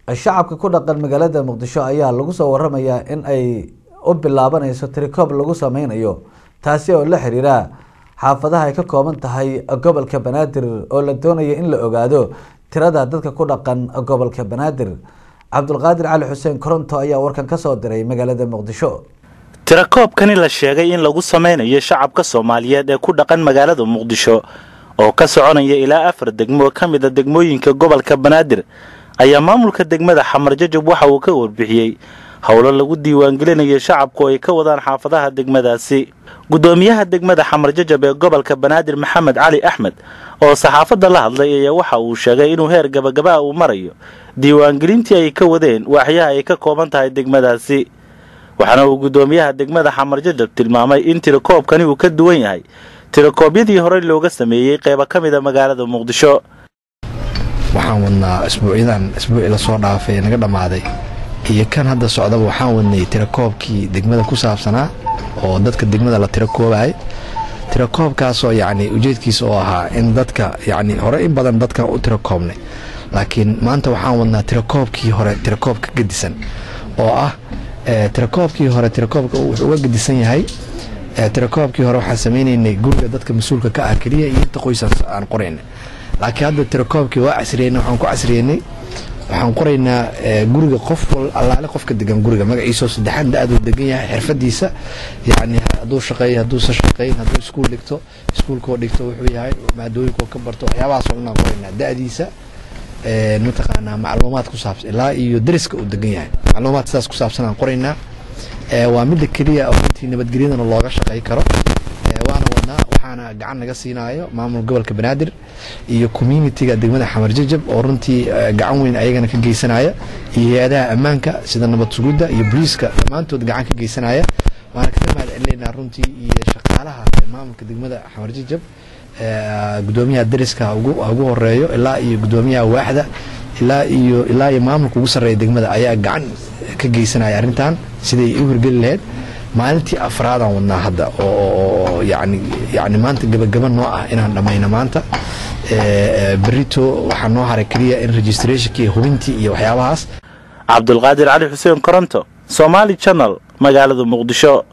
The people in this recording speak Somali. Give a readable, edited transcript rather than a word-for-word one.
shacabka ku dhaqan magaalada Muqdisho ayaa lagu soo waramayaa in ay u bilaabanayso tirikoob lagu sameynayo taasi oo la xiriira xaafadaha ay ka kooban tahay gobolka Banaadir oo la doonayo in la ogaado tirada dadka ku dhaqan gobolka Banaadir. Cabdulqaadir Cali Xuseen Koronto ayaa warkan ka soo diray magaalada Muqdisho. tirakoobkani la sheegay in lagu sameynayo shacabka Soomaaliyeed ee ku dhaqan magaalada Muqdisho oo ka soconaya ilaa 4 degmo kamid ah degmooyinka gobolka Banaadir ayaa maamulka degmada Xamar Jajab waxa uu ka warbixiyay hawlo lagu diiwaan gelinayo shacabku ay ka wadaan xaafadaha degmadaasi. gudoomiyaha degmada Xamar Jajab ee gobolka Banaadir Maxamed Cali Axmed oo saxaafadda la hadlay ayaa waxa uu sheegay inuu heer gabagaba uu marayo diiwaan gelintii ay ka wadeen waaxyaha ay ka kooban tahay degmadaasi. waxaana uu gudoomiyaha degmada Xamar Jajab tilmaamay in tirakoobkani uu ka duwan yahay tirakoobyadii hore looga sameeyay qaybo kamid ah magaalada Muqdisho. waxaan wadnaa isbuucii la soo dhaafay naga dhamaaday iyo kan hadda socdaba waxaan wadnay tirakoobkii degmada ku saabsanaa oo dadka degmada la tirakoobay tirakoobkaas oo ujeedkiisa oo ahaa in dadka hore in badan dadka u tirakoobnay laakiin maanta waxaan wadnaa tirakoobkii hore tirakoobka gadisan oo ah tirakoobkii hore tirakoobka wuxuu uga gadisan yahay tirakoobkii hore waxaan sameeynay guriga dadka mas'uulka ka ah kaliya iyo inta qoysas aan qoraynay laakiin hadda tirakoobkii waa casriyeynay waxaan qoraynaa guriga qof allaale qofka degan guriga magaciisa saddexan daadu degan yahay xirfadiisa hadduu shaqeeyo hadduusan shaqeyn hadduu iskuul dhigto iskuulkoo dhigto wuxuu yahay maadooyinkoo ka barto waxyaabahaas oo dhan qoraynaa da'diisa mataqaanaa macluumaad ku saabsan ilaa iyo dariska uu degan yahay macluumaad sidaas ku saabsan aan qoraynaa waa midda keliya oo intii nabadgelyadana looga shaqey karo waana wadnaa waxaana gacan naga siinaayo maamul gobolka Banaadir iyo community-ga degmada Xamar Jajab oo runtii gacan weyn ayagana ka geysanaya iyo hay'adaha ammaanka sida nabad sugidda iyo booliiska dhammaantood gacan ka geysanaya waana ka mahadcelinaynaa runtii iyo shaqaalaha maamulka degmada Xamar Jajab gudoomiyaha dariska ugu horeeyo ilaa iyo gudoomiyaha waaxda ilaa iyo maamulka ugu sareeya degmada ayaa gacan ka geysanaya arrintan sidii u hirgelin lahayd maalintii afraad aan wadnaa hadda oo maanta gabagaba noo ah inaan dhamayno maanta berito waxaa noo haray kaliya in registrationkii hubintii iyo waxyaabahaas. Cabdulqaadir Cali Xuseen Koronto, Somali Channel, magaalada Muqdisho.